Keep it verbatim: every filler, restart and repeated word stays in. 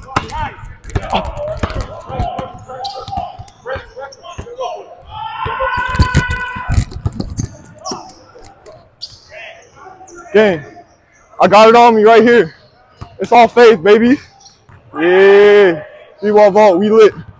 Gang, I got it on me right here. It's all faith, baby. Yeah. We want vault. We lit.